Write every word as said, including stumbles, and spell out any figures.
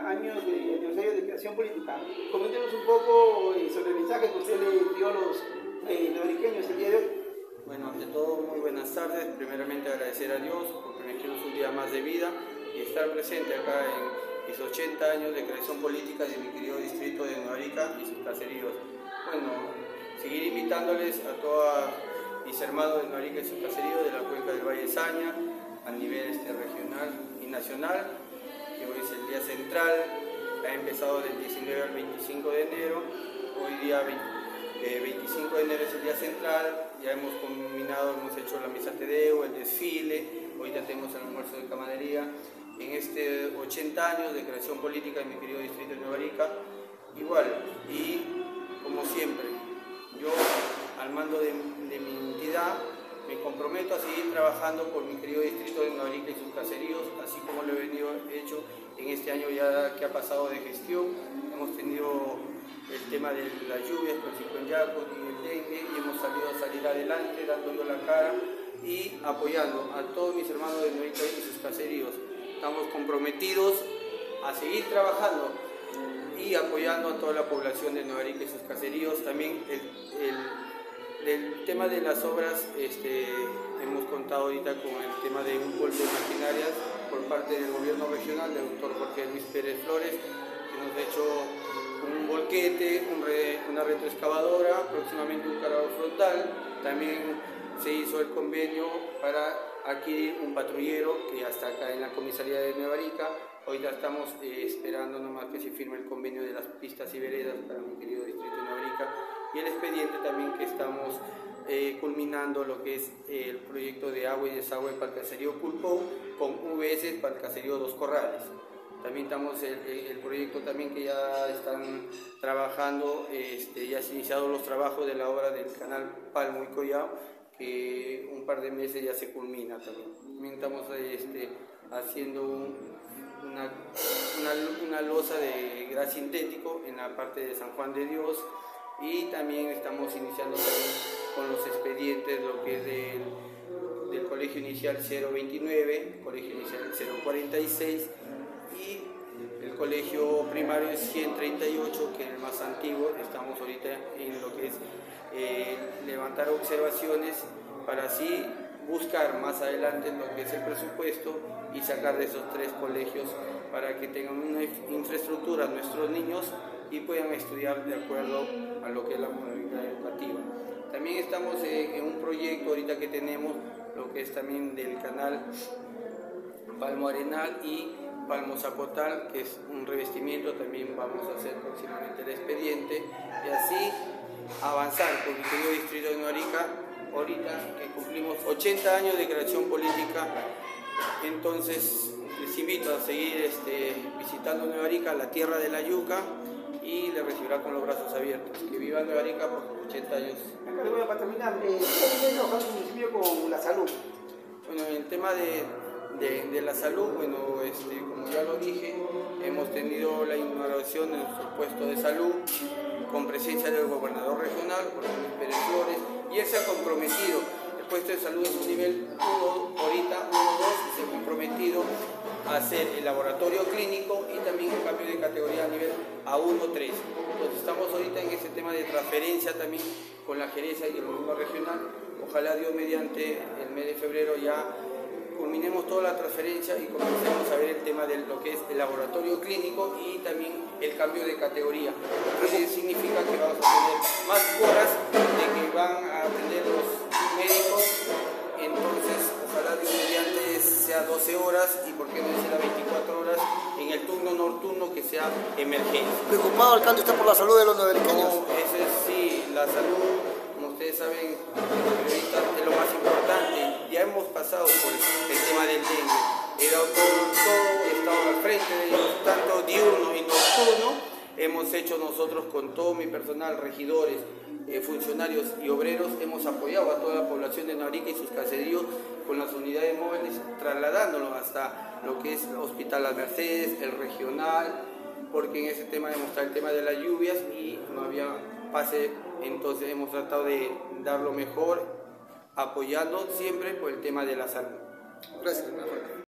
años de aniversario de creación política. Coméntenos un poco eh, sobre el mensaje que usted le dio a los eh, navariqueños el día de hoy. Bueno, ante todo, muy buenas tardes. Primeramente agradecer a Dios por permitirnos un día más de vida y estar presente acá en mis ochenta años de creación política de mi querido distrito de Nueva Arica y sus caseríos. Bueno, seguir invitándoles a todos mis hermanos de Nueva Arica y sus caseríos de la cuenca del Valle Saña, a nivel este, regional y nacional, que hoy es el día central, ha empezado del diecinueve al veinticinco de enero, hoy día veinticinco de enero es el día central, ya hemos combinado, hemos hecho la misa Tedeo, el desfile, hoy ya tenemos el almuerzo de camaradería, en este ochenta años de creación política en mi querido distrito de Nueva Arica, igual, y como siempre, yo al mando de, de mi entidad, me comprometo a seguir trabajando por mi querido distrito de Nueva Arica y sus caseríos, así como lo he venido hecho en este año ya que ha pasado de gestión. Hemos tenido el tema de las lluvias, con el ciclón Yaco y el dengue, y hemos salido a salir adelante, dando yo la cara y apoyando a todos mis hermanos de Nueva Arica y sus caseríos. Estamos comprometidos a seguir trabajando y apoyando a toda la población de Nueva Arica y sus caseríos. También el, el Del tema de las obras, este, hemos contado ahorita con el tema de un golpe de maquinarias por parte del gobierno regional, del doctor Jorge Luis Pérez Flores, que nos ha hecho un volquete, un re, una retroexcavadora, próximamente un cargador frontal. También se hizo el convenio para adquirir un patrullero que ya está acá en la comisaría de Nueva Arica. Hoy ya estamos eh, esperando nomás que se firme el convenio de las pistas y veredas para mi querido distrito de Nueva Arica, y el expediente también que estamos eh, culminando lo que es eh, el proyecto de agua y desagüe para el caserío Pulpó con V S para el caserío Dos Corrales. También estamos el, el proyecto también que ya están trabajando, este, ya se han iniciado los trabajos de la obra del canal Palmo y Collao, que un par de meses ya se culmina también. También estamos este, haciendo un, una, una, una losa de gas sintético en la parte de San Juan de Dios, y también estamos iniciando también con los expedientes, lo que es del, del colegio inicial cero veintinueve, colegio inicial cero cuarenta y seis y el colegio primario ciento treinta y ocho, que es el más antiguo. Estamos ahorita en lo que es eh, levantar observaciones para así buscar más adelante lo que es el presupuesto y sacar de esos tres colegios para que tengan una infraestructura nuestros niños y puedan estudiar de acuerdo a lo que es la modalidad educativa. También estamos en un proyecto ahorita que tenemos, lo que es también del canal Palmo Arenal y Palmo Zapotal, que es un revestimiento. También vamos a hacer próximamente el expediente y así avanzar por mi querido distrito de Nueva Arica, ahorita que cumplimos ochenta años de creación política. Entonces les invito a seguir este, visitando Nueva Arica, la tierra de la yuca, y le recibirá con los brazos abiertos. Que viva Nueva Arica por ochenta años. Bueno, para terminar, ¿qué está trabajando el municipio con la salud? Bueno, en el tema de, de, de la salud, bueno, este, como ya lo dije, hemos tenido la inauguración de nuestro puesto de salud con presencia del gobernador regional, Jorge Luis Pérez Flores, y él se ha comprometido. El puesto de salud es un nivel uno, ahorita uno dos, y se ha comprometido a hacer el laboratorio clínico y también el cambio de categoría a nivel A uno tres. Entonces estamos ahorita en ese tema de transferencia también con la gerencia y el gobierno regional. Ojalá Dios mediante el mes de febrero ya culminemos toda la transferencia y comencemos a ver el tema de lo que es el laboratorio clínico y también el cambio de categoría. Eso significa que vamos a tener más horas de que van a atender los médicos. Entonces, ojalá Dios mediante sea doce horas y por qué no decir a veinticuatro horas en el turno nocturno, que sea emergencia. ¿Preocupado alcalde está por la salud de los nuevariqueños? No, eso es, sí, la salud, como ustedes saben, los periodistas, es lo más importante. Ya hemos pasado por el tema del dengue. He dado todo, todo, he estado al frente de ellos, tanto diurno y nocturno. Hemos hecho nosotros con todo mi personal, regidores, eh, funcionarios y obreros, hemos apoyado a toda la población de Nueva Arica y sus caseríos con las unidades móviles, trasladándolos hasta lo que es el Hospital Las Mercedes, el regional, porque en ese tema hemos estado el tema de las lluvias y no había pase, entonces hemos tratado de dar lo mejor, apoyando siempre por el tema de la salud. Gracias.